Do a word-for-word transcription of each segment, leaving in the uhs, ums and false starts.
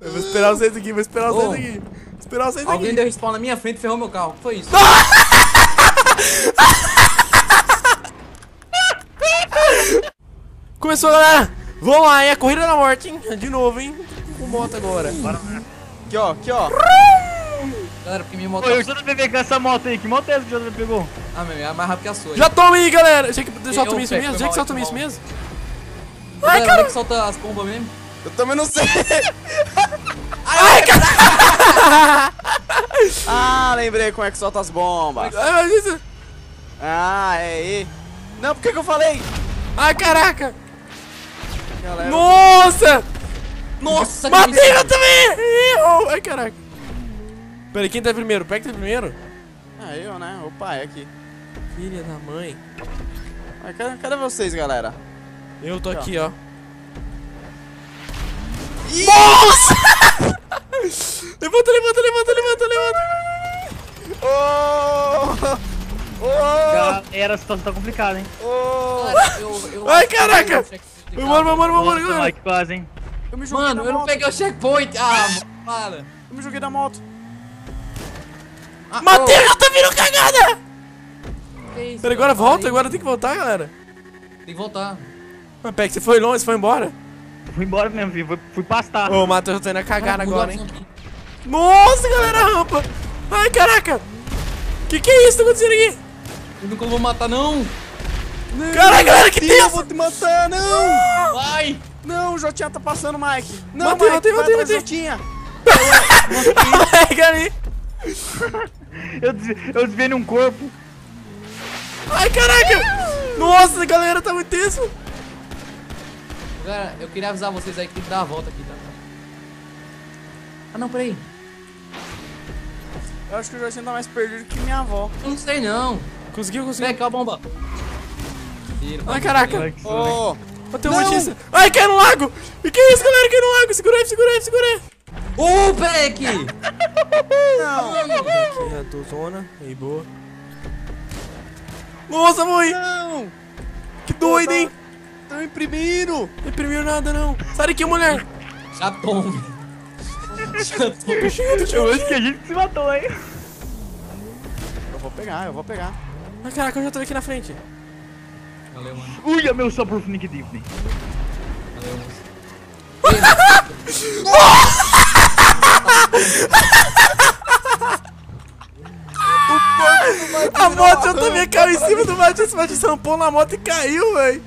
Eu vou esperar vocês aqui, vou esperar vocês Ô, aqui. Vou esperar vocês Alguém aqui. deu respawn na minha frente e ferrou meu carro. Que foi isso? Começou, galera. Vamos lá, é a corrida da morte, hein? De novo, hein? Com moto agora. Bora. Aqui, ó, aqui, ó. Galera, porque minha moto... Oi, o J P V com essa moto aí. Que moto é essa que o J P pegou? Ah, meu, é mais rápido que a sua. Já toma aí, galera. Achei que deixa eu Eu tomar isso pego, mesmo. foi Já que mal, só foi tomar isso mal. mesmo. Ai, Ai, cara. cara. Que solta as bombas mesmo? Eu também não sei. Ai, cara. Ah, lembrei como é que solta as bombas. Ai, mas isso... Ah, é aí. Não, por que que eu falei? Ai, caraca. Galera. Nossa. Nossa, Matei eu também. Errou. Ai, caraca. Pera aí, quem tá primeiro? Pega que tá primeiro. Ah, eu, né? Opa, é aqui. Filha da mãe. Ai, cadê, cadê vocês, galera? Eu tô aqui, ó. Ih! Nossa! Levanta, levanta, levanta, levanta, levanta. Ô! Ô! Galera, a situação tá complicada, hein? Ô! Cara, eu, eu... Ai, caraca. Eu- Vambora, vambora, vambora, Nossa, galera. Mike, quase, hein? Eu me joguei Mano, da eu não moto. peguei o checkpoint. Ah, mano, para. Eu me joguei da moto. Ah, Matei, eu tô vindo cagada. oh, que isso, Pera, agora cara? volta, Aí, agora tem que voltar, galera. Tem que voltar. Mas pega, você foi longe, você foi embora. Fui embora mesmo, filho. Fui, fui pastar. Ô, Matheus, eu tô indo a cagar Cara, agora, mudou a hein. opção aqui. Nossa, galera, a rampa. Ai, caraca. Que que é isso que tá acontecendo aqui? Eu nunca vou matar, não. Caraca, galera, que Ih, eu tenso. vou te matar, não! Vai. Não, o Jotinha tá passando, Mike. Não, Matei, Mike, matei, vai matei, atrás do matei. Jotinha. Pega ali. Eu, desvi, eu desviei num corpo. Ai, caraca. Nossa, galera, tá muito tenso. Galera, eu queria avisar vocês aí que tem que dar a volta aqui, tá? Ah, não, peraí. Eu acho que o Jotinha tá mais perdido que minha avó. Eu não sei, não. Conseguiu, conseguiu. Pega a bomba. Tira, Ai, caraca. Ai, que susto. Ô! Bateu Não. uma notícia. Ai, caiu no lago. E que isso, galera? Caiu no lago. Segura aí, segura aí, segura aí. Ô, peraí aqui. Não! Aqui, a tua zona. Aí, boa. Nossa, mãe. Não! Que doido, hein? Tão imprimindo! Não imprimiu nada, não. Sai daqui, mulher. Já tome. Já tome. Eu acho que a gente se matou, hein? Eu vou pegar, eu vou pegar. Ai, caraca, eu já tô aqui na frente. Valeu, mano. Ui, meu Super Nick Disney. Valeu, moço. A moto, eu também caiu em cima do Matheus. O Matheus rampou na moto e caiu, velho.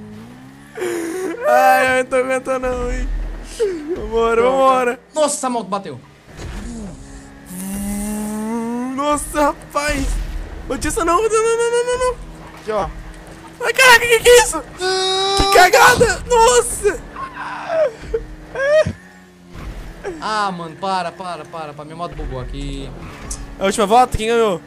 Ai, eu não tô aguentando, não, hein. Vambora, vambora. Nossa, a moto bateu. Nossa, rapaz. Notícia não, não, não, não, não, não. Aqui, ó. Ai, caraca, que que é isso? Que cagada. Nossa. Ah, mano, para, para, para, para. Minha moto bugou aqui. A última volta, quem ganhou?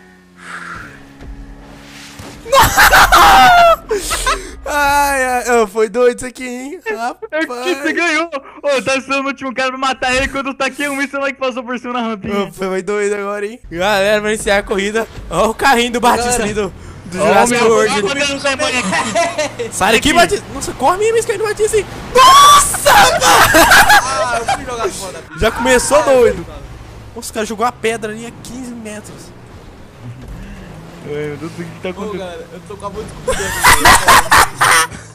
Ai, ai, oh, foi doido isso aqui, hein? É que você Rapaz. ganhou! Ô, tá sendo o último cara pra matar ele quando tá aqui um míssil lá que passou por cima na rampinha. Oh, foi doido agora, hein? Galera, vai iniciar a corrida. Ó o carrinho do Batista Galera. ali do, do Ó, Jurassic meu, World. ó, meu, tamanho aqui. Sai daqui, Batista. Nossa, corre mesmo esse carrinho do Batista, hein? Nossa, Ah, eu fui jogar fora. já começou doido. Nossa, o cara jogou a pedra ali a quinze metros. Ai, meu Deus, o que tá Ô, acontecendo? galera, eu tô com a moto escondida.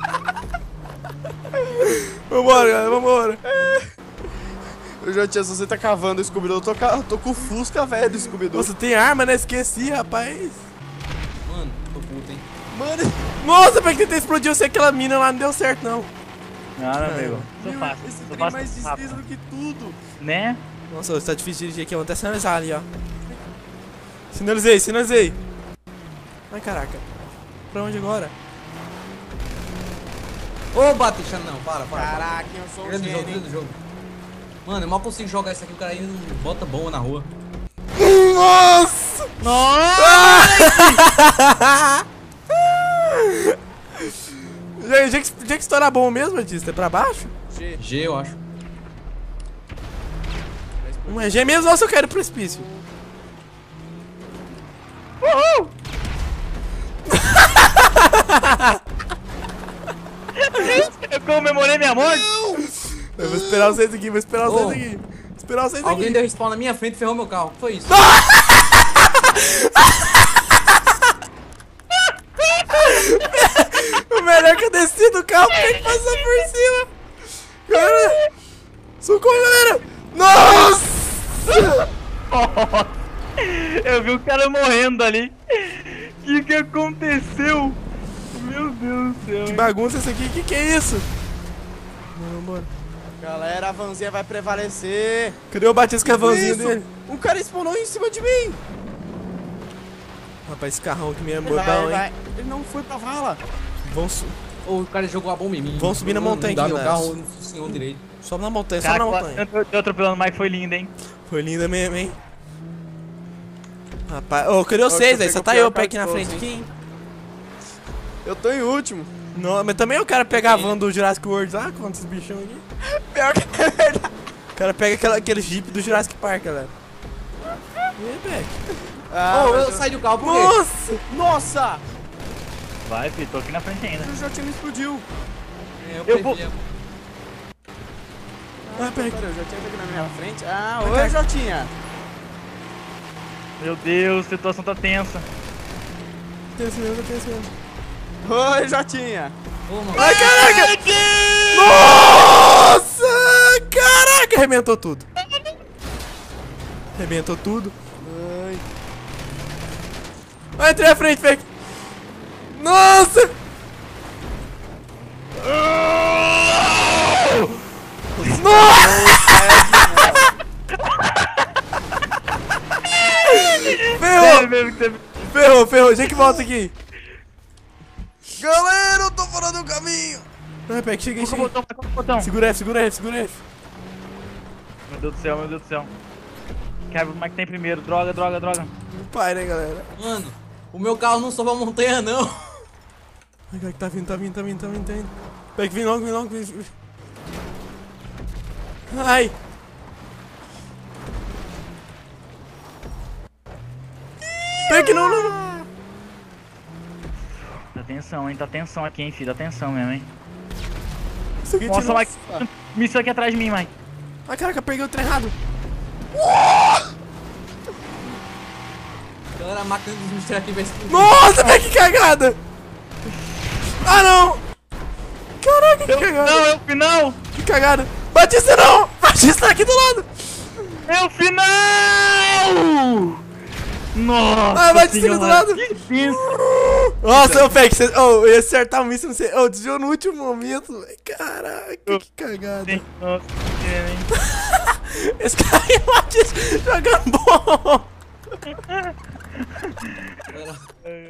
Vambora, galera, vambora. O Jotinha, se você tá cavando o Scooby-Doo, eu tô, ca- eu tô com o Fusca, velho, do Scooby-Doo. Nossa, tem arma, né? Esqueci, rapaz. Mano, tô puto, hein. Mano, Nossa, pra que tentar explodir você aquela mina lá, não deu certo, não. Nada, amigo. Só meu, fácil. esse Só trem fácil. mais desliza rápido. do que tudo. Né? Nossa, tá difícil de dirigir aqui, vamos até sinalizar ali, ó. Sinalizei, sinalizei. Ai, caraca. Pra onde agora? Ô, Batista, não, para, para. para. Caraca, eu sou um Grande jogo, gênio. grande jogo. Mano, eu mal consigo jogar isso aqui, o cara ainda não bota bomba na rua. Nossa! já, já, que- já que estourar bom mesmo, Batista? É pra baixo? G. G, eu acho. Não é G mesmo, nossa, eu quero precipício. Uhul! Eu comemorei minha morte! Eu vou esperar vocês aqui, vou esperar vocês Ô. aqui. Vou esperar vocês Alguém aqui. deu respawn na minha frente e ferrou meu carro. Foi isso. O melhor é que eu desci do carro tem que passar por cima. Cara, socorro, galera. Nossa! Eu vi o cara morrendo ali. O que que aconteceu? Meu Deus do céu. Que hein? bagunça essa aqui, que que é isso? Bora, bora. Galera, a vanzinha vai prevalecer. Cadê o batisco cavanzinho Isso, dele? um cara spawnou em cima de mim. Rapaz, esse carrão aqui mesmo é Vai, bom, hein? vai. Ele não foi pra vala. Vão, su Ô, o cara jogou a bomba em mim. Vamos subir na Não- montanha não dá aqui, meu galera. carro não funcionou direito. sobe na montanha, sobe Cara, na quase- montanha. eu tô atropelando o Mike, foi lindo, hein? Foi linda mesmo, hein? Rapaz, ô, cadê Ó, vocês, que velho? Só eu tá peguei eu o pé aqui na carro frente todo, aqui, hein? Eu tô em último. Não, mas também o cara pega a van do Jurassic World lá, contra esses bichão aqui. Pior que é verdade. O cara pega aquela, aquele jeep do Jurassic Park, galera. E aí, Beck? Ah, Ô, mas eu saí do carro por quê? Nossa! Nossa! Vai, filho, tô aqui na frente ainda. O Jotinha me explodiu. É, Eu vou- perdi. Vai, Beck. Pera, o Jotinha tá aqui na minha frente. Ah, Vai, oi, cara. Jotinha. Meu Deus, a situação tá tensa. Tem esse mesmo, tem esse mesmo. Oi, Jotinha. Ô, mano. Ai, caraca! Nossa! Caraca! Arrebentou tudo. Arrebentou tudo. Ai. Vai, entrei à frente, Beck. Nossa! Ferrou! É mesmo que você... Ferrou, ferrou. Gente que volta aqui. Galera, eu tô fora do caminho. Vai, Beck, chega aí, Qual que é o chega aí. botão? Qual que é o botão? Segura F, segura F, segura F. Meu Deus do céu, meu Deus do céu. Quero ver o Mike tem primeiro. Droga, droga, droga. Meu pai, né, galera? Mano, o meu carro não sobe a montanha, não. Ai, cara, que tá vindo, tá vindo, tá vindo, tá vindo, tá vindo. Beck, vem logo, vem logo. Vem. vem. Ai. Beck, não, não, não. Tá tensão, hein? Tá tensão aqui, hein, filho. Tá tensão mesmo, hein? Isso aqui Nossa, tirou- Mike. Missão aqui atrás de mim, Mike. Ai, caraca, peguei o trem errado. Galera, a máquina dos mistérios aqui vai explodir. Nossa, Beck, que cagada. Ah, não. Caraca, que cagada. Não, é o final! Que cagada. Batista não. Batista tá aqui do lado. É o final! Nossa! Ah, Batista senhora, do lado. que tenso. Nossa, ô, Peck, você, oh, eu ia acertar o míssil, não sei. Ô, desviou no último momento, velho. Caraca, que cagada. Nossa, que hein? Esse cara aí, Batista, jogando bom. Galera,